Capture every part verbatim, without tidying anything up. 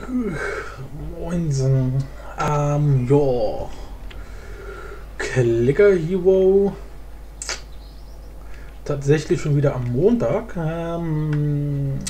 Moinsen. Ähm, ja. Clicker Hero. Tatsächlich schon wieder am Montag. Ähm,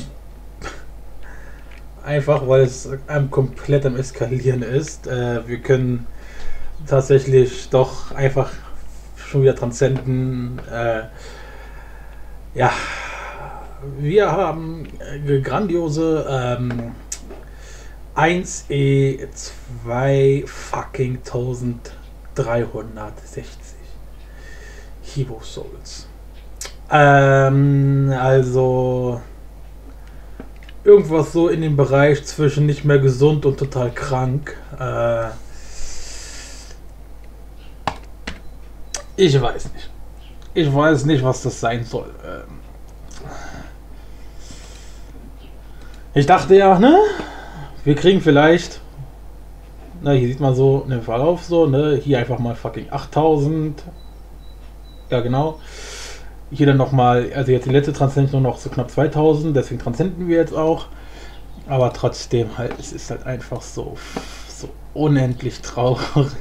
einfach weil es ähm, komplett am Eskalieren ist. Äh, wir können tatsächlich doch einfach schon wieder transzenden. Äh, ja. Wir haben äh, grandiose ähm, eins E zwei fucking eintausenddreihundertsechzig Hero Souls. Ähm, also irgendwas so in dem Bereich zwischen nicht mehr gesund und total krank. Äh, ich weiß nicht. Ich weiß nicht, was das sein soll. Ähm, ich dachte ja, ne? Wir kriegen vielleicht, na, hier sieht man so einen Verlauf so, ne? Hier einfach mal fucking achttausend. Ja, genau. Hier dann nochmal, also jetzt die letzte Transzendung noch so knapp zweitausend, deswegen transzenden wir jetzt auch. Aber trotzdem halt, es ist halt einfach so, so unendlich traurig.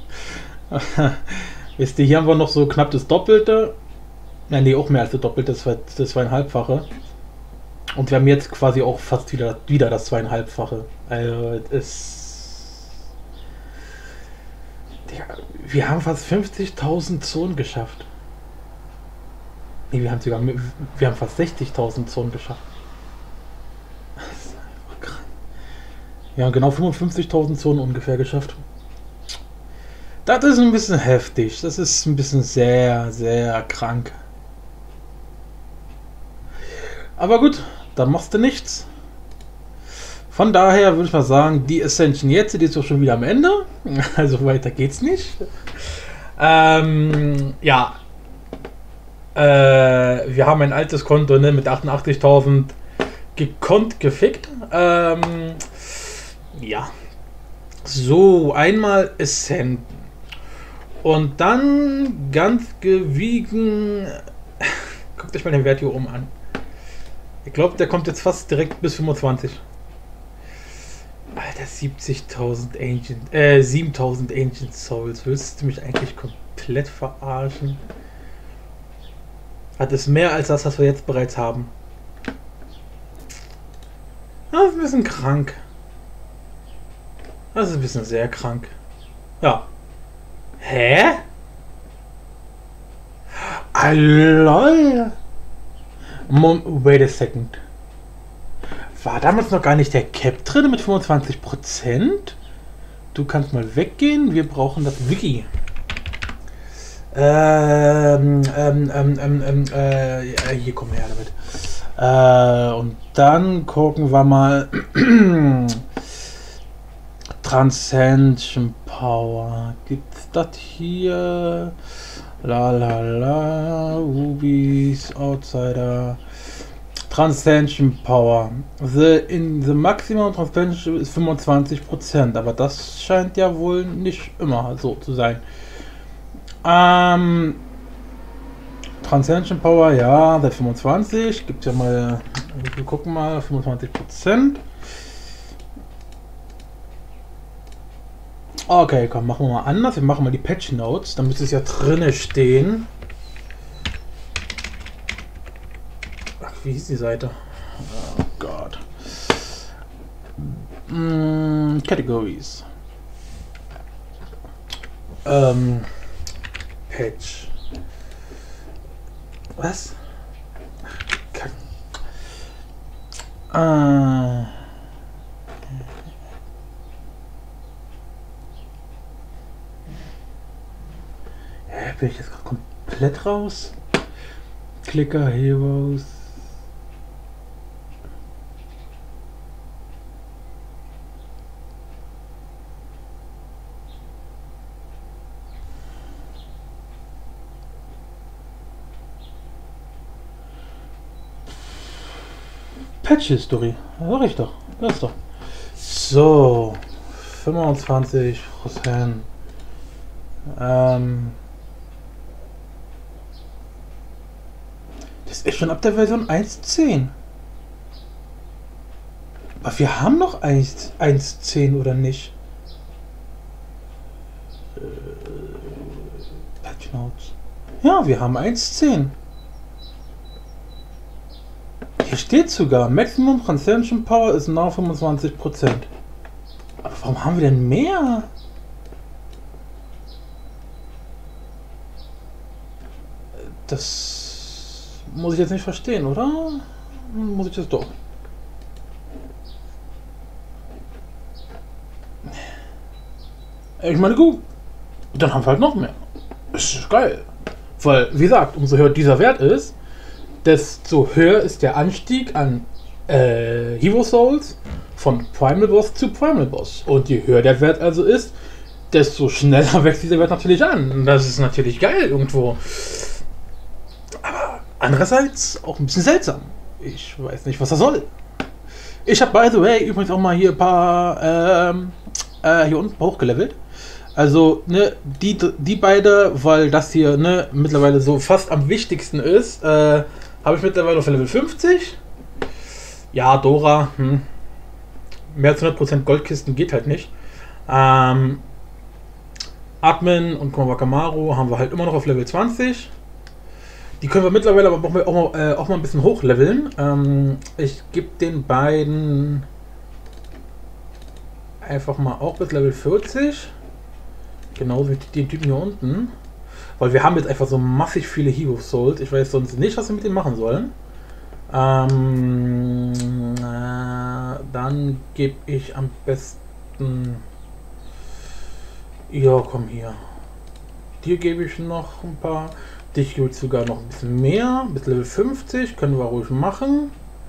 Wisst ihr, hier haben wir noch so knapp das Doppelte. Ja, nee, auch mehr als das Doppelte, das, war das zweieinhalbfache. Und wir haben jetzt quasi auch fast wieder, wieder das zweieinhalbfache. Also, es. Digga, wir haben fast fünfzigtausend Zonen geschafft. Nee, wir haben sogar. Wir haben fast sechzigtausend Zonen geschafft. Das ist einfach krank. Wir haben genau fünfundfünfzigtausend Zonen ungefähr geschafft. Das ist ein bisschen heftig. Das ist ein bisschen sehr, sehr krank. Aber gut, dann machst du nichts. Von daher würde ich mal sagen, die Ascension jetzt, die ist doch schon wieder am Ende. Also weiter geht's nicht. Ähm, ja. Äh, wir haben ein altes Konto, ne, mit achtundachtzigtausend gekonnt gefickt. Ähm, ja. So, einmal Ascenden. Und dann ganz gewiegen. Guckt euch mal den Wert hier oben an. Ich glaube, der kommt jetzt fast direkt bis fünfundzwanzig. Alter, siebzigtausend Ancient, äh, siebentausend Ancient Souls. Willst du mich eigentlich komplett verarschen? Hat es mehr als das, was wir jetzt bereits haben. Das ist ein bisschen krank. Das ist ein bisschen sehr krank. Ja. Hä? Alter. Wait a second. War damals noch gar nicht der Cap drin mit fünfundzwanzig Prozent? Du kannst mal weggehen. Wir brauchen das Wiki. Ähm, ähm, ähm, ähm, ähm, äh, ja, hier kommen wir her damit. Äh, und dann gucken wir mal. Transcension Power. Gibt's das hier? La la la. Rubies, Outsider. Transcension Power. The, in the Maximum Transcension ist fünfundzwanzig Prozent, aber das scheint ja wohl nicht immer so zu sein. Ähm, Transcension Power, ja, seit fünfundzwanzig. Gibt ja mal, wir gucken mal, fünfundzwanzig Prozent. Okay, komm, machen wir mal anders. Wir machen mal die Patch Notes, dann müsste es ja drinne stehen. Ach, wie hieß die Seite? Oh Gott. Mm, Categories. Ähm, Patch. Was? Kack. Ah. Bin ich jetzt gerade komplett raus? Clicker Heroes. Patch History. Sag ich doch. Das ist doch. So. fünfundzwanzig Prozent. Ähm. Das ist schon ab der Version eins Punkt zehn. Aber wir haben noch eins Komma zehn oder nicht? Äh, Patch Notes. Ja, wir haben eins Komma zehn. Hier steht sogar, Maximum Consumption Power ist now fünfundzwanzig Prozent. Aber warum haben wir denn mehr? Das muss ich jetzt nicht verstehen, oder? Muss ich das doch? Ich meine, gut, dann haben wir halt noch mehr. Das ist geil. Weil, wie gesagt, umso höher dieser Wert ist, desto höher ist der Anstieg an äh, Hero Souls von Primal Boss zu Primal Boss. Und je höher der Wert also ist, desto schneller wächst dieser Wert natürlich an. Und das ist natürlich geil irgendwo. Aber andererseits auch ein bisschen seltsam. Ich weiß nicht, was das soll. Ich habe, by the way, übrigens auch mal hier ein paar ähm, äh, hier unten hochgelevelt. Also, ne, die, die beide, weil das hier, ne, mittlerweile so fast am wichtigsten ist, äh, habe ich mittlerweile auf Level fünfzig. Ja, Dora, hm. Mehr als hundert Prozent Goldkisten geht halt nicht. Ähm, Admin und Wakamaru haben wir halt immer noch auf Level zwanzig. Die können wir mittlerweile aber auch mal, auch mal, äh, auch mal ein bisschen hochleveln. Ähm, ich gebe den beiden einfach mal auch bis Level vierzig. Genauso wie die Typen hier unten. Weil wir haben jetzt einfach so massig viele Hero Souls. Ich weiß sonst nicht, was wir mit denen machen sollen. Ähm, äh, dann gebe ich am besten... Ja, komm hier. Dir gebe ich noch ein paar. Dich gebe ich sogar noch ein bisschen mehr. Bis Level fünfzig. Können wir ruhig machen.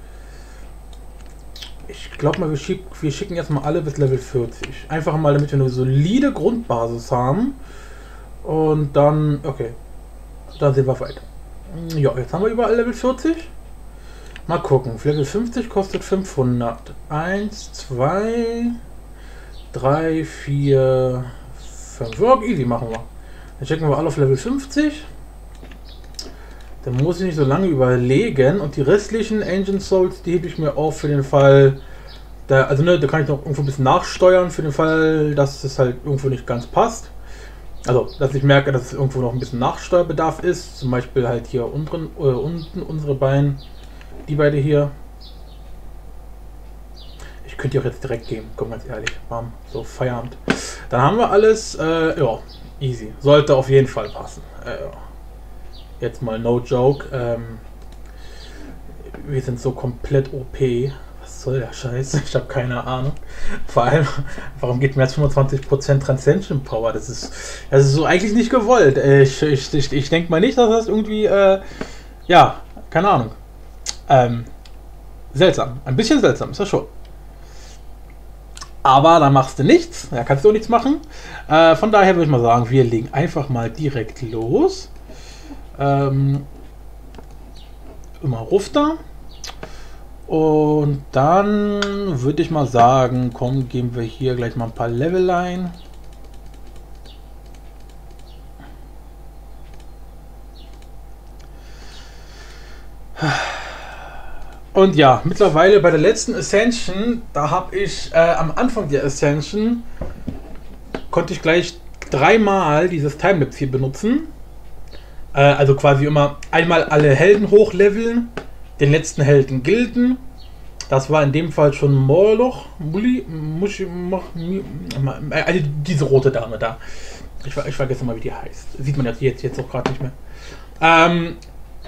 Ich glaube mal, wir, schick, wir schicken erstmal alle bis Level vierzig. Einfach mal, damit wir eine solide Grundbasis haben. Und dann, okay. Dann sehen wir weiter. Ja, jetzt haben wir überall Level vierzig. Mal gucken. Level fünfzig kostet fünfhundert. eins, zwei, drei, vier, fünf. Ja, easy machen wir. Dann checken wir alle auf Level fünfzig. Dann muss ich nicht so lange überlegen. Und die restlichen Ancient Souls, die hebe ich mir auf für den Fall. Da, also ne, da kann ich noch irgendwo ein bisschen nachsteuern für den Fall, dass es halt irgendwo nicht ganz passt. Also, dass ich merke, dass es irgendwo noch ein bisschen Nachsteuerbedarf ist. Zum Beispiel halt hier unten, äh, unten unsere beiden. Die beide hier. Ich könnte die auch jetzt direkt geben, komm ganz ehrlich. Bam, so Feierabend. Dann haben wir alles, äh, ja, easy. Sollte auf jeden Fall passen. Äh, jetzt mal no joke. Ähm, wir sind so komplett O P. Was soll der Scheiß? Ich habe keine Ahnung. Vor allem, warum geht mehr als fünfundzwanzig Prozent Transcension Power? Das ist, das ist so eigentlich nicht gewollt. Ich, ich, ich, ich denke mal nicht, dass das irgendwie, äh, ja, keine Ahnung. Ähm, seltsam. Ein bisschen seltsam, ist das schon. Aber da machst du nichts. Da kannst du auch nichts machen. Äh, von daher würde ich mal sagen, wir legen einfach mal direkt los. Ähm, immer Rufter. Und dann würde ich mal sagen, komm, geben wir hier gleich mal ein paar Level ein. Und ja, mittlerweile bei der letzten Ascension, da habe ich äh, am Anfang der Ascension, konnte ich gleich dreimal dieses Timelapse hier benutzen. Äh, also quasi immer einmal alle Helden hochleveln, den letzten Helden gilden. Das war in dem Fall schon Moloch, Muli, Mushi, Mach, also diese rote Dame da. Ich, ich vergesse mal, wie die heißt. Sieht man jetzt, jetzt auch gerade nicht mehr. Ähm,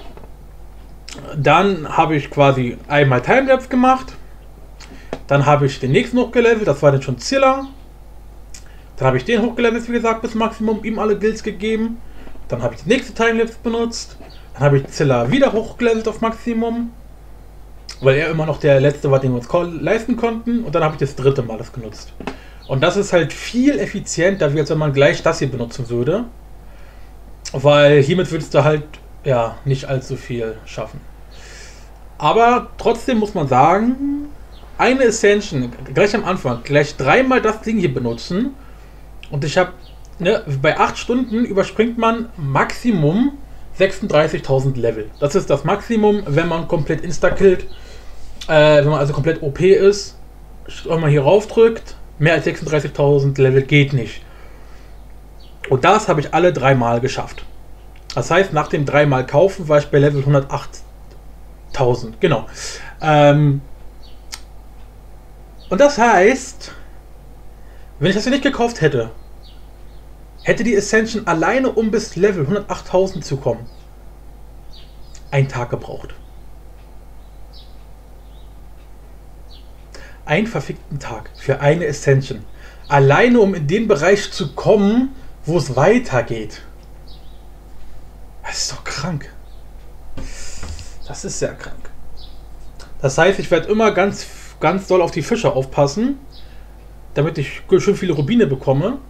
Dann habe ich quasi einmal Timelapse gemacht. Dann habe ich den nächsten hochgelevelt, das war dann schon Zilla. Dann habe ich den hochgelevelt, wie gesagt, bis Maximum, ihm alle Guilds gegeben. Dann habe ich die nächste Timelapse benutzt. Dann habe ich Zilla wieder hochgelevelt auf Maximum. Weil er immer noch der letzte war, den wir uns leisten konnten. Und dann habe ich das dritte Mal das genutzt. Und das ist halt viel effizienter, wie als wenn man gleich das hier benutzen würde. Weil hiermit würdest du halt ja nicht allzu viel schaffen. Aber trotzdem muss man sagen, eine Ascension, gleich am Anfang, gleich dreimal das Ding hier benutzen. Und ich habe, ne, bei acht Stunden überspringt man Maximum sechsunddreißigtausend Level. Das ist das Maximum, wenn man komplett insta-killt, äh, wenn man also komplett O P ist. wenn man hier raufdrückt, mehr als sechsunddreißigtausend Level geht nicht. Und das habe ich alle dreimal geschafft. Das heißt, nach dem dreimal kaufen war ich bei Level hundertachttausend. Genau. Ähm Und das heißt, wenn ich das hier nicht gekauft hätte, hätte die Ascension alleine, um bis Level hundertachttausend zu kommen, einen Tag gebraucht. Einen verfickten Tag für eine Ascension. Alleine, um in den Bereich zu kommen, wo es weitergeht. Das ist doch krank. Das ist sehr krank. Das heißt, ich werde immer ganz, ganz doll auf die Fische aufpassen, damit ich schön viele Rubine bekomme.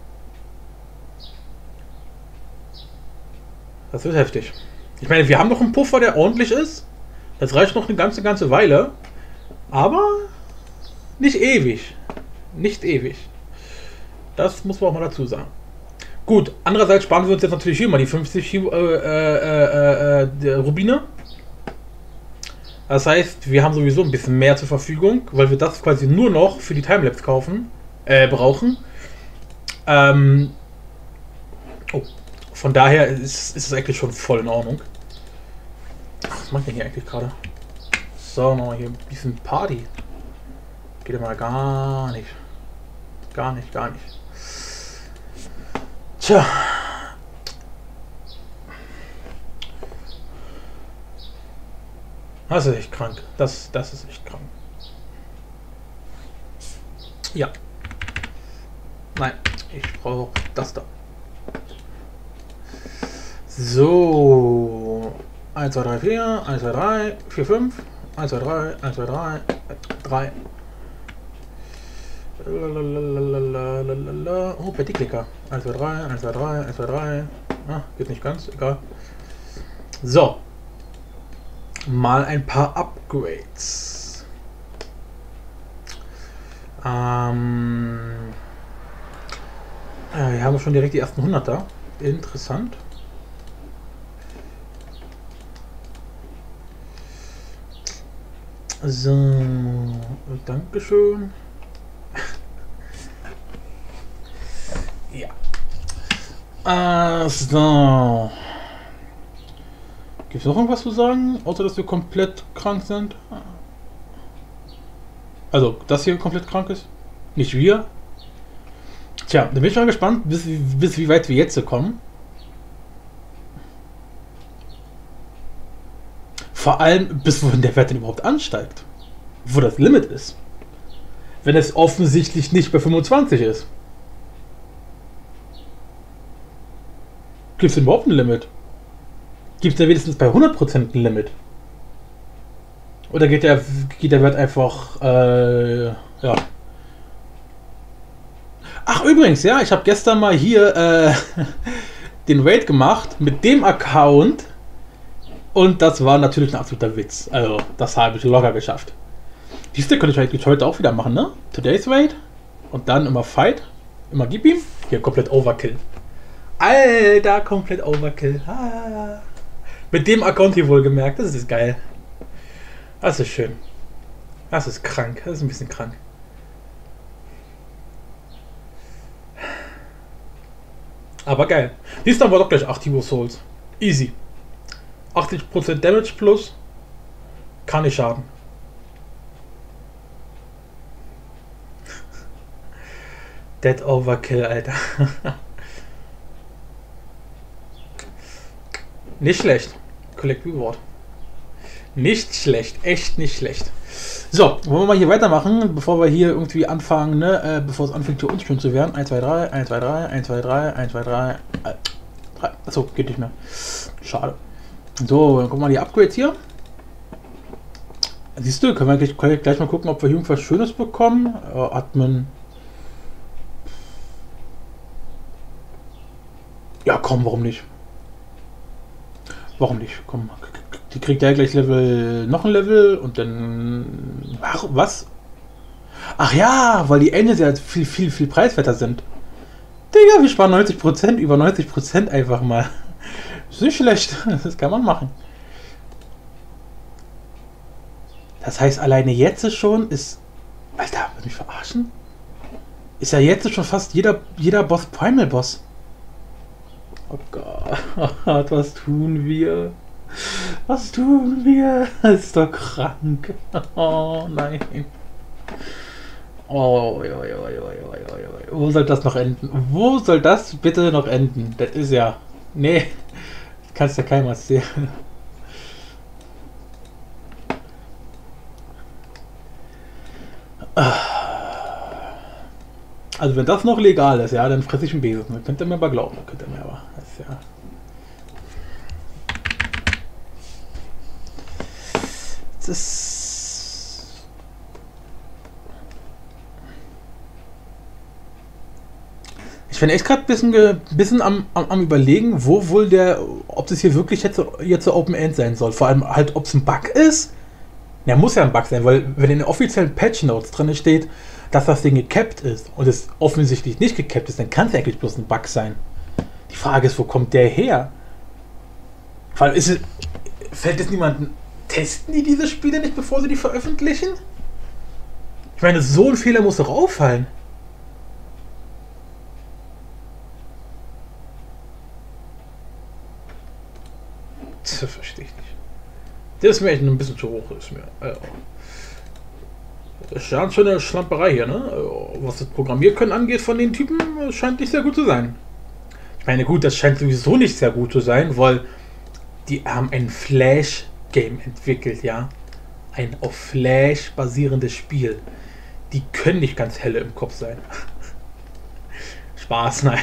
Das wird heftig. Ich meine, wir haben noch einen Puffer, der ordentlich ist. Das reicht noch eine ganze, ganze Weile. Aber nicht ewig. Nicht ewig. Das muss man auch mal dazu sagen. Gut, andererseits sparen wir uns jetzt natürlich hier mal die fünfzig äh, äh, äh, äh, Rubine. Das heißt, wir haben sowieso ein bisschen mehr zur Verfügung, weil wir das quasi nur noch für die Timelapse kaufen, äh, brauchen. Ähm, oh, von daher ist, ist es eigentlich schon voll in Ordnung. Was mache ich denn hier eigentlich gerade? So, machen wir hier ein bisschen Party. Geht ja mal gar nicht. Gar nicht, gar nicht. Tja. Das ist echt krank. Das, das ist echt krank. Ja. Nein, ich brauche das da. So. eins, zwei, drei, vier, eins, zwei, drei, vier, fünf, eins, zwei, drei, eins, zwei, drei, drei. Oh, Betty-Klicker. eins, zwei, drei, eins, zwei, drei, eins, zwei, drei. Ah, geht nicht ganz, egal. So. Mal ein paar Upgrades. Ähm. Ja, hier haben wir schon direkt die ersten hunderter. Interessant. So. Dankeschön. Ja. Äh, so. Gibt es noch irgendwas zu sagen, außer dass wir komplett krank sind? Also, dass hier komplett krank ist? Nicht wir? Tja, da bin ich mal gespannt, bis, bis wie weit wir jetzt kommen. Vor allem, bis wohin der Wert denn überhaupt ansteigt. Wo das Limit ist. Wenn es offensichtlich nicht bei fünfundzwanzig ist. Gibt es denn überhaupt ein Limit? Gibt es da wenigstens bei hundert Prozent ein Limit? Oder geht der, geht der Wert einfach, äh, ja. Ach, übrigens, ja, ich habe gestern mal hier äh, den Raid gemacht mit dem Account und das war natürlich ein absoluter Witz. Also, das habe ich locker geschafft. Diese könnte ich eigentlich heute auch wieder machen, ne? Today's Raid und dann immer Fight, immer gib ihm. Hier komplett Overkill. Alter, komplett Overkill. Ah. Mit dem Account hier wohl gemerkt, das ist geil. Das ist schön. Das ist krank, das ist ein bisschen krank. Aber geil. Diesmal war doch gleich acht Hero Souls. Easy. achtzig Prozent Damage plus. Kann nicht schaden. Dead Overkill, Alter. Nicht schlecht. Collect Reward. Nicht schlecht. Echt nicht schlecht. So, wollen wir mal hier weitermachen, bevor wir hier irgendwie anfangen, ne? Äh, bevor es anfängt für uns schön zu werden. eins, zwei, drei, eins, zwei, drei, eins, zwei, drei, eins, zwei, drei, drei. Achso, geht nicht mehr. Schade. So, dann gucken wir mal die Upgrades hier. Siehst du, können wir gleich, können wir gleich mal gucken, ob wir hier irgendwas Schönes bekommen. Äh, Admin. Ja, komm, warum nicht? Warum nicht? Komm, die kriegt ja gleich Level, noch ein Level und dann... Ach, was? Ach ja, weil die Ende ja viel, viel, viel preiswerter sind. Digga, wir sparen neunzig Prozent, über neunzig Prozent einfach mal. Ist nicht schlecht, das kann man machen. Das heißt, alleine jetzt schon ist Alter, will mich verarschen? Ist ja jetzt schon fast jeder, jeder Boss Primal-Boss. Oh Gott, was tun wir? Was tun wir? Das ist doch krank. Oh nein. Oh, oi, oi, oi, oi, oi. Wo soll das noch enden? Wo soll das bitte noch enden? Das ist ja... Nee, das kannst ja keinem erzählen. Also wenn das noch legal ist, ja, dann fresse ich einen Besen. Das könnt ihr mir aber glauben. Könnt ihr mir aber. Das ist ja... Das ist... Ich bin echt gerade ein bisschen, bisschen am, am, am überlegen, wo wohl der, ob das hier wirklich jetzt, jetzt so Open End sein soll. Vor allem halt, ob es ein Bug ist. Ja, muss ja ein Bug sein, weil wenn in den offiziellen Patch Notes drin steht, dass das Ding gecapped ist und es offensichtlich nicht gecapped ist, dann kann es eigentlich bloß ein Bug sein. Die Frage ist, wo kommt der her? Vor allem ist es, fällt es niemanden, testen die diese Spiele nicht, bevor sie die veröffentlichen? Ich meine, so ein Fehler muss doch auffallen. Das verstehe ich nicht. Das ist mir echt ein bisschen zu hoch. Ist mir, äh, das ist ja schon eine Schlamperei hier, ne? Was das Programmierkönnen angeht von den Typen, scheint nicht sehr gut zu sein. Ich meine, gut, das scheint sowieso nicht sehr gut zu sein, weil die haben ein Flash-Game entwickelt, ja? Ein auf Flash basierendes Spiel. Die können nicht ganz helle im Kopf sein. Spaß, nein.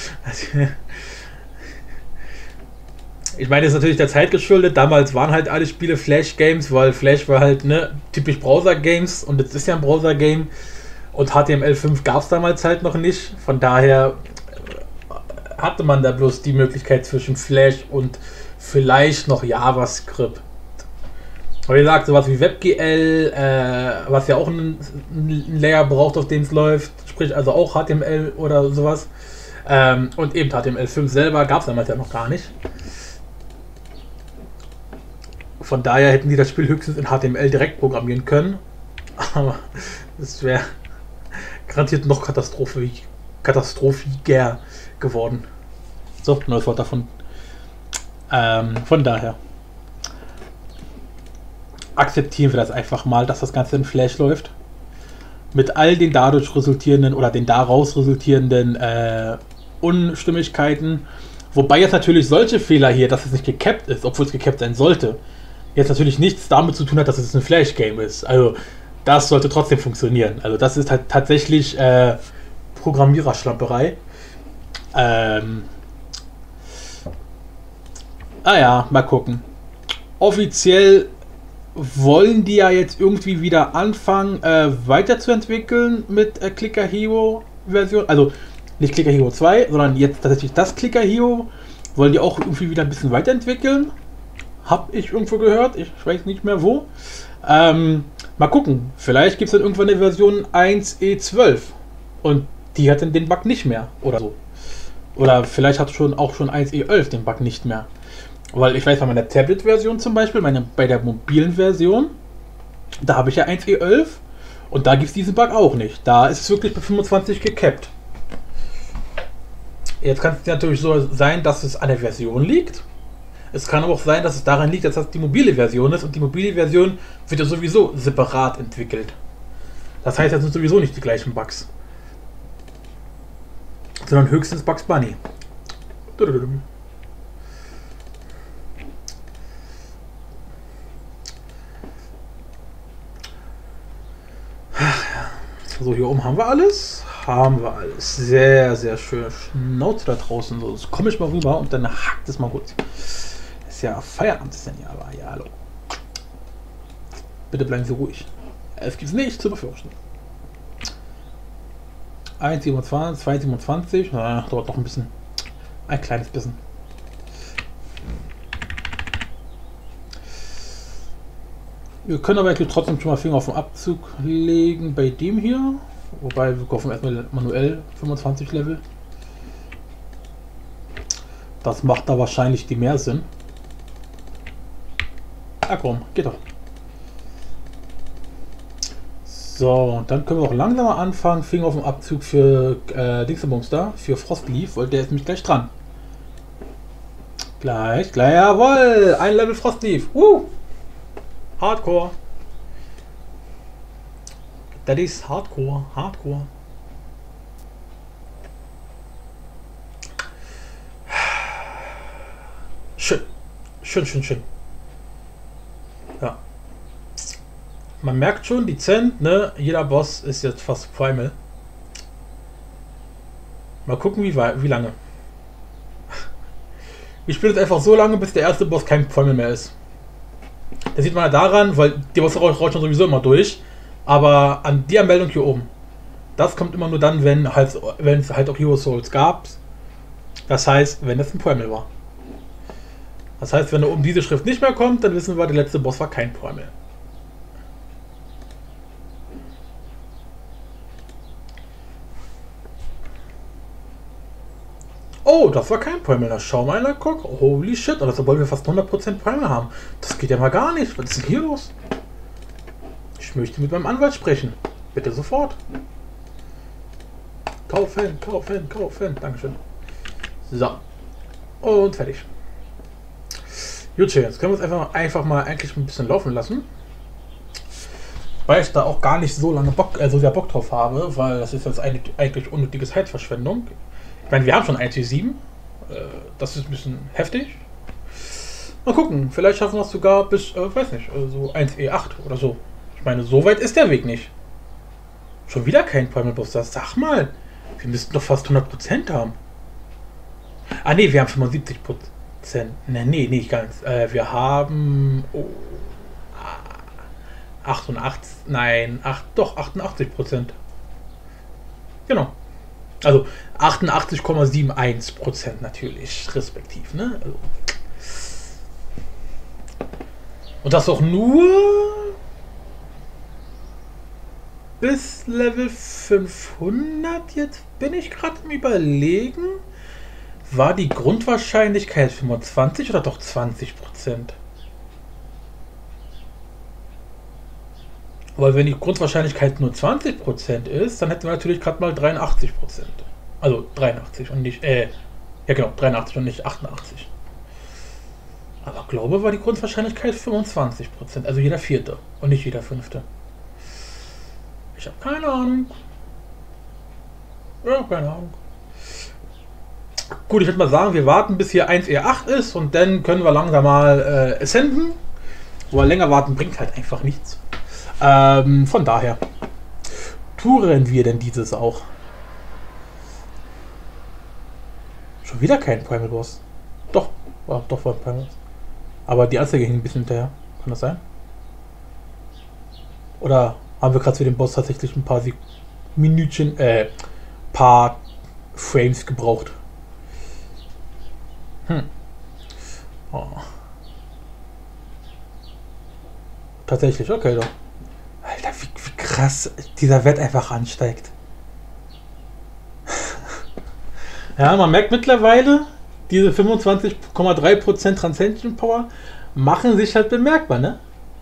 Ich meine, das ist natürlich der Zeit geschuldet. Damals waren halt alle Spiele Flash-Games, weil Flash war halt, ne, typisch Browser-Games und es ist ja ein Browser-Game. Und H T M L fünf gab es damals halt noch nicht. Von daher hatte man da bloß die Möglichkeit zwischen Flash und vielleicht noch JavaScript. Aber wie gesagt, sowas wie WebGL, äh, was ja auch einen, einen Layer braucht, auf dem es läuft, sprich also auch H T M L oder sowas. Ähm, und eben H T M L fünf selber gab es damals ja noch gar nicht. Von daher hätten die das Spiel höchstens in H T M L direkt programmieren können. Aber das wäre garantiert noch katastrophisch, katastrophiger geworden. So, neues Wort davon. Ähm, von daher akzeptieren wir das einfach mal, dass das Ganze in Flash läuft. Mit all den dadurch resultierenden oder den daraus resultierenden äh, Unstimmigkeiten. Wobei jetzt natürlich solche Fehler hier, dass es nicht gecapped ist, obwohl es gecapped sein sollte, jetzt natürlich nichts damit zu tun hat, dass es ein Flash-Game ist. Also das sollte trotzdem funktionieren. Also das ist halt tatsächlich äh, Programmiererschlamperei. Ähm ah ja, mal gucken. Offiziell wollen die ja jetzt irgendwie wieder anfangen, äh, weiterzuentwickeln mit äh, Clicker Hero Version. Also nicht Clicker Hero zwei, sondern jetzt tatsächlich das Clicker Hero. Wollen die auch irgendwie wieder ein bisschen weiterentwickeln. Hab ich irgendwo gehört. Ich weiß nicht mehr wo. Ähm, mal gucken. Vielleicht gibt es dann irgendwann eine Version eins E zwölf. Und die hat dann den Bug nicht mehr. Oder so. Oder vielleicht hat schon auch schon eins E elf den Bug nicht mehr. Weil ich weiß, bei meiner Tablet-Version zum Beispiel, meine, bei der mobilen Version, da habe ich ja eins E elf und da gibt es diesen Bug auch nicht. Da ist es wirklich bei fünfundzwanzig gecapped. Jetzt kann es natürlich so sein, dass es an der Version liegt. Es kann aber auch sein, dass es daran liegt, dass das die mobile Version ist und die mobile Version wird ja sowieso separat entwickelt. Das heißt, das sind sowieso nicht die gleichen Bugs. Sondern höchstens Bugs Bunny. So, hier oben haben wir alles. Haben wir alles. Sehr, sehr schön. Schnauze da draußen. So, jetzt komme ich mal rüber und dann hackt es mal gut. Ist ja Feierabend, ist denn ja, aber ja, hallo. Bitte bleiben Sie ruhig. Es gibt nicht zu befürchten. eins siebenundzwanzig, zwei siebenundzwanzig. Na, dauert noch ein bisschen. Ein kleines bisschen. Wir können aber eigentlich trotzdem schon mal Finger auf den Abzug legen bei dem hier. Wobei wir kaufen erstmal manuell fünfundzwanzig Level. Das macht da wahrscheinlich die mehr Sinn. Ah komm, geht doch. So, und dann können wir auch langsam mal anfangen. Finger auf dem Abzug für äh, Dingsebums da, für Frostleaf, weil der ist nämlich gleich dran. Gleich, gleich, jawohl! Ein Level Frostleaf. Uh! Hardcore. Das ist Hardcore, Hardcore. Schön, schön, schön, schön. Ja. Man merkt schon, dezent, ne? Jeder Boss ist jetzt fast Primal. Mal gucken, wie, wie lange. Ich spiele jetzt einfach so lange, bis der erste Boss kein Primal mehr ist. Das sieht man ja daran, weil die Bosse rauschen sowieso immer durch. Aber an die Anmeldung hier oben. Das kommt immer nur dann, wenn halt, wenn es halt auch Hero Souls gab. Das heißt, wenn das ein Primal war. Das heißt, wenn da oben diese Schrift nicht mehr kommt, dann wissen wir, der letzte Boss war kein Primal. Oh, das war kein Primal. Da schau mal, einer, guck. Holy shit. Und das, obwohl wir fast hundert Prozent Primal haben. Das geht ja mal gar nicht. Was ist denn hier los? Ich möchte mit meinem Anwalt sprechen. Bitte sofort. Kaufen, kaufen, kaufen. Dankeschön. So. Und fertig. Gut, jetzt können wir es einfach, einfach mal eigentlich ein bisschen laufen lassen. Weil ich da auch gar nicht so lange Bock, äh, so sehr Bock drauf habe, weil das ist jetzt eigentlich unnötige Zeitverschwendung. Ich meine, wir haben schon eins E sieben. Äh, das ist ein bisschen heftig. Mal gucken, vielleicht schaffen wir es sogar bis, äh, weiß nicht, äh, so eins E acht oder so. Ich meine, so weit ist der Weg nicht. Schon wieder kein Primal Boss. Sag mal, wir müssten doch fast hundert Prozent haben. Ah ne, wir haben fünfundsiebzig Prozent. Ne, nee, nicht ganz. Äh, wir haben oh, achtundachtzig, nein, acht, doch achtundachtzig Prozent. Genau. Also achtundachtzig Komma einundsiebzig Prozent natürlich, respektiv, ne? Also. Und das auch nur bis Level fünfhundert. Jetzt bin ich gerade am Überlegen. War die Grundwahrscheinlichkeit fünfundzwanzig oder doch zwanzig Prozent? Weil wenn die Grundwahrscheinlichkeit nur zwanzig Prozent ist, dann hätten wir natürlich gerade mal dreiundachtzig Prozent. Also dreiundachtzig und nicht, äh, ja genau, dreiundachtzig und nicht achtundachtzig. Aber glaube, war die Grundwahrscheinlichkeit fünfundzwanzig Prozent, also jeder vierte und nicht jeder fünfte. Ich habe keine Ahnung. Ja, keine Ahnung. Gut, ich würde mal sagen, wir warten bis hier eins E acht ist und dann können wir langsam mal äh, ascenden. Aber länger warten bringt halt einfach nichts. Ähm, von daher touren wir denn dieses auch. Schon wieder kein Primal Boss. Doch, war doch war ein Primal Boss. Aber die Anzeige hing ein bisschen hinterher. Kann das sein? Oder haben wir gerade für den Boss tatsächlich ein paar Sek Minütchen, äh, paar Frames gebraucht? Hm. Oh. Tatsächlich, okay, doch. Alter, wie, wie krass dieser Wert einfach ansteigt. Ja, man merkt mittlerweile, diese fünfundzwanzig Komma drei Prozent Transcension Power machen sich halt bemerkbar, ne?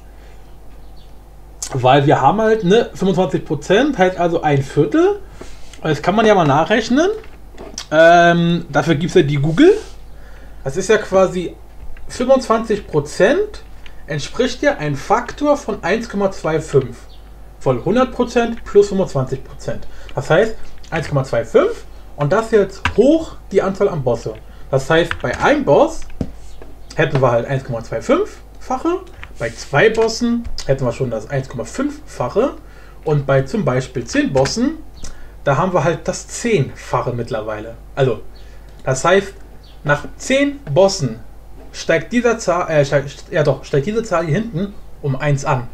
Weil wir haben halt, ne, fünfundzwanzig Prozent, halt also ein Viertel. Das kann man ja mal nachrechnen. Ähm, dafür gibt es ja die Google. Das ist ja quasi fünfundzwanzig Prozent entspricht ja ein Faktor von eins Komma fünfundzwanzig. Von hundert Prozent plus fünfundzwanzig Prozent. Das heißt eins Komma fünfundzwanzig und das jetzt hoch die Anzahl an Bosse. Das heißt, bei einem Boss hätten wir halt eins Komma fünfundzweißig-fache. Bei zwei Bossen hätten wir schon das eins Komma fünf-fache. Und bei zum Beispiel zehn Bossen, da haben wir halt das zehn-fache mittlerweile. Also, das heißt, nach zehn Bossen steigt dieser Zahl, äh, steigt, ja doch, steigt diese Zahl hier hinten um eins an.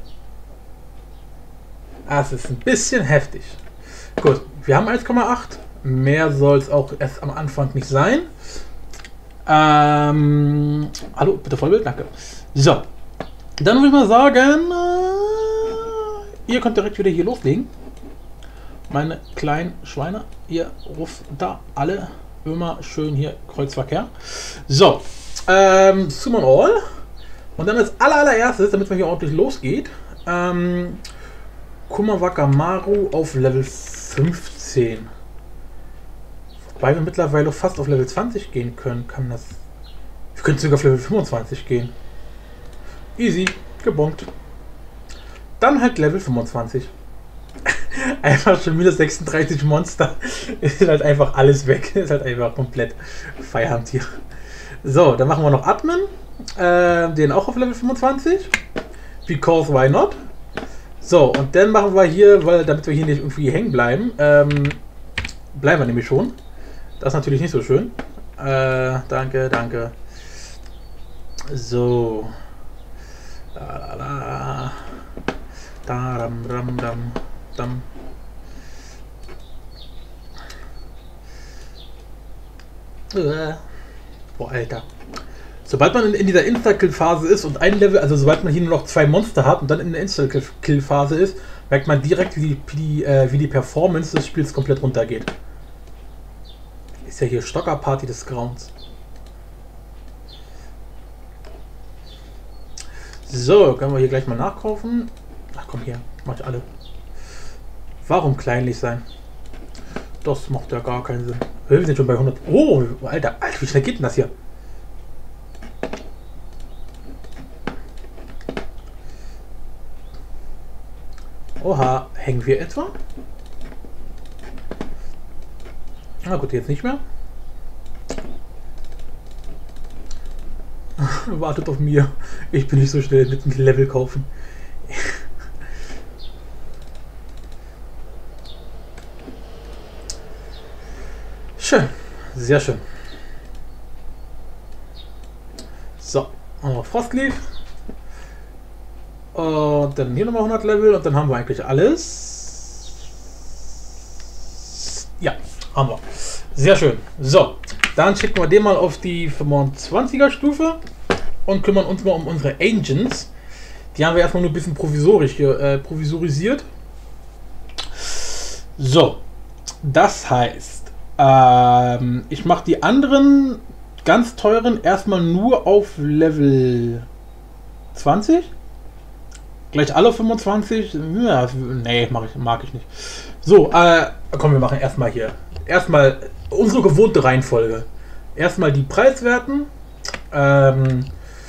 Das ist ein bisschen heftig. Gut, wir haben eins Komma acht. Mehr soll es auch erst am Anfang nicht sein. Ähm, hallo, bitte Vollbild, danke. So, dann würde ich mal sagen, äh, ihr könnt direkt wieder hier loslegen. Meine kleinen Schweine, ihr ruft da alle immer schön hier Kreuzverkehr. So, ähm, Summon All. Und dann als aller, allererstes, damit man hier ordentlich losgeht, ähm, Kumawakamaru auf Level fünfzehn. Wobei wir mittlerweile fast auf Level zwanzig gehen können. Kann das. Wir können sogar auf Level fünfundzwanzig gehen. Easy, gebongt. Dann halt Level fünfundzwanzig. Einfach schon minus sechsunddreißig Monster. Ist halt einfach alles weg. Ist halt einfach komplett Feierabend hier. So, dann machen wir noch Admin. Äh, den auch auf Level fünfundzwanzig. Because why not? So, und dann machen wir hier, weil damit wir hier nicht irgendwie hängen bleiben, ähm, bleiben wir nämlich schon. Das ist natürlich nicht so schön. Äh, danke, danke. So. Da, da, da. Da, dam, dam, dam, dam. Äh. Boah, Alter. Sobald man in, in dieser Insta-Kill-Phase ist und ein Level, also sobald man hier nur noch zwei Monster hat und dann in der Insta-Kill-Phase ist, merkt man direkt, wie die, wie, äh, wie die Performance des Spiels komplett runtergeht. Ist ja hier Stockerparty des Grauens. So, können wir hier gleich mal nachkaufen. Ach komm hier, macht alle. Warum kleinlich sein? Das macht ja gar keinen Sinn. Wir sind schon bei hundert. Oh, Alter, Alter, wie schnell geht denn das hier? Oha, hängen wir etwa? Na gut, jetzt nicht mehr. Wartet auf mir. Ich bin nicht so schnell mit einem Level kaufen. Schön. Sehr schön. So, haben wir Frostleaf. Und dann hier nochmal hundert Level und dann haben wir eigentlich alles. Ja, haben wir. Sehr schön. So, dann schicken wir den mal auf die fünfundzwanziger Stufe und kümmern uns mal um unsere Engines. Die haben wir erstmal nur ein bisschen provisorisch hier, äh, provisorisiert. So, das heißt, ähm, ich mache die anderen ganz teuren erstmal nur auf Level zwanzig. Gleich alle fünfundzwanzig? Ja, nee, mag ich, mag ich nicht. So, äh, komm, wir machen erstmal hier. Erstmal unsere gewohnte Reihenfolge. Erstmal die Preiswerten. Ähm,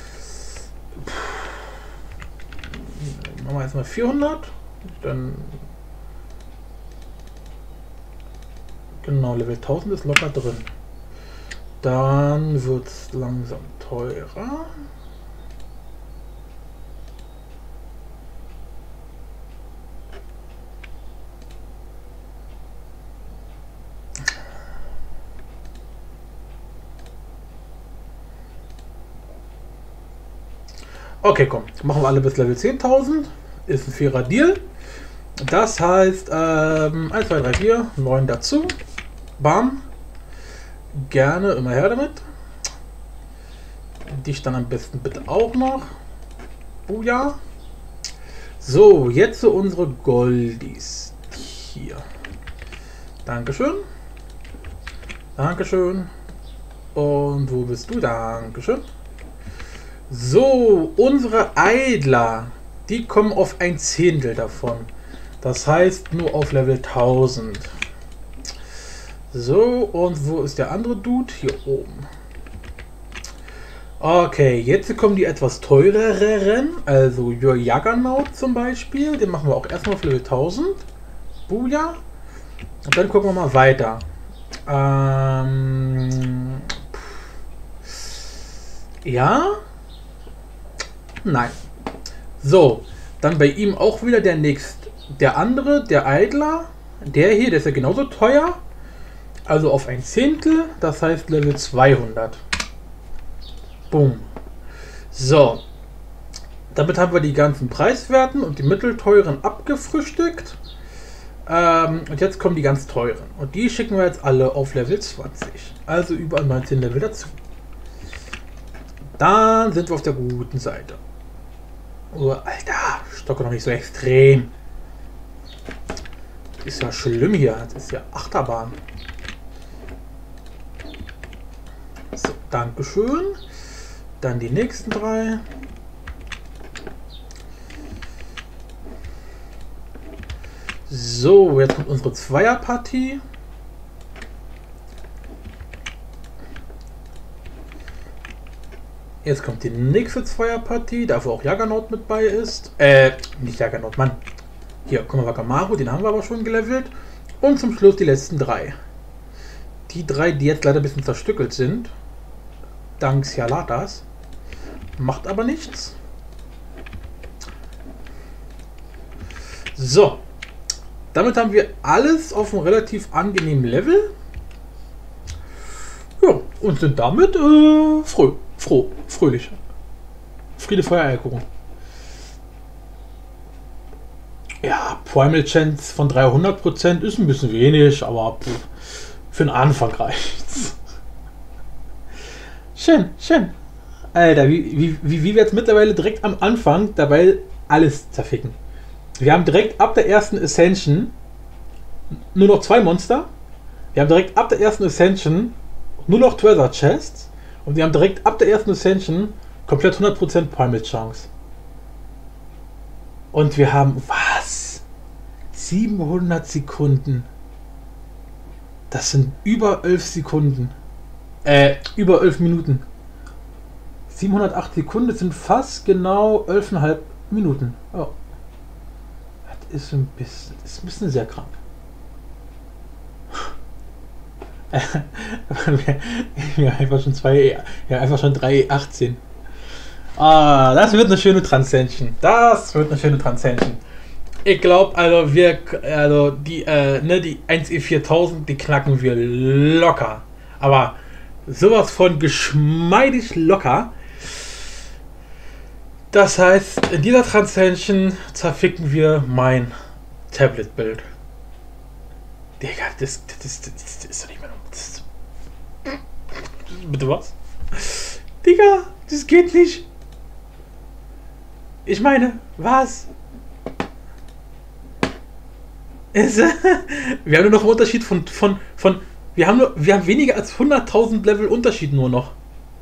machen wir erstmal vierhundert. Dann. Genau, Level tausend ist locker drin. Dann wird es langsam teurer. Okay, komm, machen wir alle bis Level zehntausend. Ist ein fairer Deal. Das heißt, ähm, eins, zwei, drei, vier, neun dazu. Bam. Gerne, immer her damit. Dich dann am besten bitte auch noch. Buja. So, jetzt so unsere Goldies. Hier. Dankeschön. Dankeschön. Und wo bist du? Dankeschön. So, unsere Eidler, die kommen auf ein Zehntel davon. Das heißt nur auf Level tausend. So, und wo ist der andere Dude? Hier oben. Okay, jetzt kommen die etwas teureren. Also Your Juggernaut zum Beispiel. Den machen wir auch erstmal auf Level tausend. Buja. Und dann gucken wir mal weiter. Ähm, ja. Nein. So, dann bei ihm auch wieder der nächste, der andere, der Eidler, der hier, der ist ja genauso teuer, also auf ein Zehntel, das heißt Level zweihundert. Boom. So, damit haben wir die ganzen Preiswerten und die mittelteuren abgefrühstückt. Ähm, und jetzt kommen die ganz teuren und die schicken wir jetzt alle auf Level zwanzig, also über neunzehn Level dazu. Dann sind wir auf der guten Seite. Oh, Alter, stocke noch nicht so extrem. Ist ja schlimm hier. Das ist ja Achterbahn. So, Dankeschön. Dann die nächsten drei. So, jetzt kommt unsere Zweierpartie. Jetzt kommt die nächste Zweierpartie, da wo auch Juggernaut mit bei ist. Äh, nicht Juggernaut, Mann. Hier, guck mal, Wakamaru, den haben wir aber schon gelevelt. Und zum Schluss die letzten drei. Die drei, die jetzt leider ein bisschen zerstückelt sind. Dank Cialatas. Macht aber nichts. So. Damit haben wir alles auf einem relativ angenehmen Level. Ja, und sind damit äh, froh, froh, fröhlich. Friede, Feuer, Eierkuchen. Ja, Primal Chance von dreihundert Prozent ist ein bisschen wenig, aber pff, für den Anfang reicht's. Schön, schön. Alter, wie, wie, wie, wie wir jetzt mittlerweile direkt am Anfang dabei alles zerficken. Wir haben direkt ab der ersten Ascension nur noch zwei Monster. Wir haben direkt ab der ersten Ascension nur noch Treasure Chests. Und wir haben direkt ab der ersten Ascension komplett hundert Prozent Primal Chance. Und wir haben, was? siebenhundert Sekunden. Das sind über elf Sekunden. Äh, über elf Minuten. siebenhundertacht Sekunden sind fast genau elf Komma fünf Minuten. Oh. Das ist ein bisschen, das ist ein bisschen sehr krank. Ja, einfach schon zwei, ja, einfach schon drei E achtzehn. Ah, das wird eine schöne Transcension. Das wird eine schöne Transcension. Ich glaube, also wir, also die, äh, ne, die eins E viertausend, die knacken wir locker. Aber sowas von geschmeidig locker. Das heißt, in dieser Transcension zerficken wir mein Tablet-Bild. Digga, das, das, das, das, das ist doch nicht mehr. Das, bitte was? Digga, das geht nicht. Ich meine, was? Es, wir haben nur noch einen Unterschied von, von, von wir haben nur, wir haben weniger als hunderttausend Level Unterschied nur noch.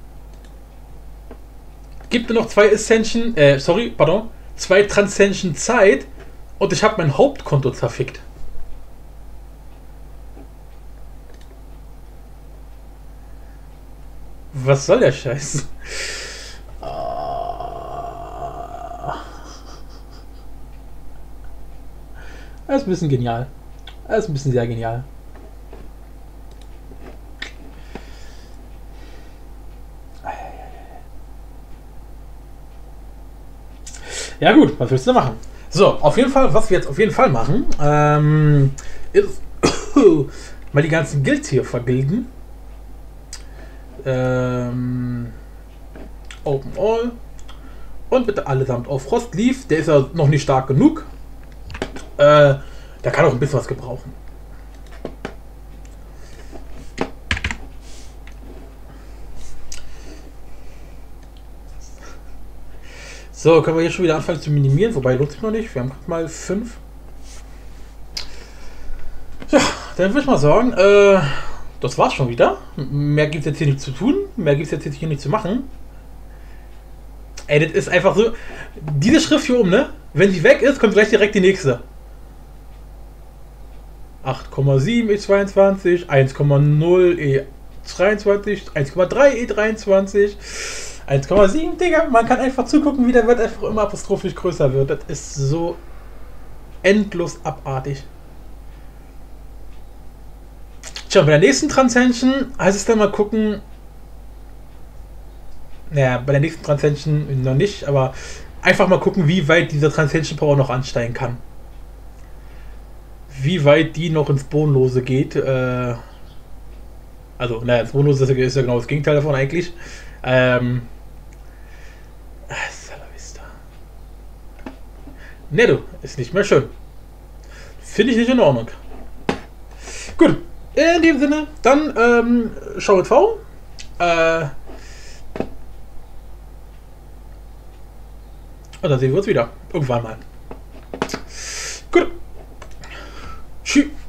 Gibt nur noch zwei Ascension, äh, sorry, pardon, zwei Transcension Zeit und ich habe mein Hauptkonto zerfickt. Was soll der Scheiß? Das ist ein bisschen genial. Das ist ein bisschen sehr genial. Ja gut, was willst du machen? So, auf jeden Fall, was wir jetzt auf jeden Fall machen, ähm, ist mal die ganzen Guilds hier vergilden. Ähm, Open All. Und bitte allesamt auf Frostleaf. Der ist ja noch nicht stark genug. Äh, der kann auch ein bisschen was gebrauchen. So, können wir hier schon wieder anfangen zu minimieren, wobei lohnt sich noch nicht. Wir haben gerade mal fünf. Ja, dann würde ich mal sagen, äh, das war's schon wieder. Mehr gibt es jetzt hier nicht zu tun. Mehr gibt es jetzt hier nicht zu machen. Ey, das ist einfach so. Diese Schrift hier oben, ne? Wenn sie weg ist, kommt gleich direkt die nächste. acht Komma sieben E zweiundzwanzig, eins Komma null E dreiundzwanzig, eins Komma drei E dreiundzwanzig, eins Komma sieben, Digga. Man kann einfach zugucken, wie der Wert einfach immer apostrophisch größer wird. Das ist so endlos abartig. Tja, bei der nächsten Transcension heißt es dann mal gucken. Naja, bei der nächsten Transcension noch nicht, aber einfach mal gucken, wie weit diese Transcension Power noch ansteigen kann. Wie weit die noch ins Bodenlose geht. Äh, also, naja, ins Bodenlose ist ja genau das Gegenteil davon eigentlich. Ähm. Hasta la vista. Ne, du, ist nicht mehr schön. Finde ich nicht in Ordnung. Gut, in dem Sinne, dann ähm, schau mit V. Äh. Und dann sehen wir uns wieder. Irgendwann mal. Gut. Tschüss.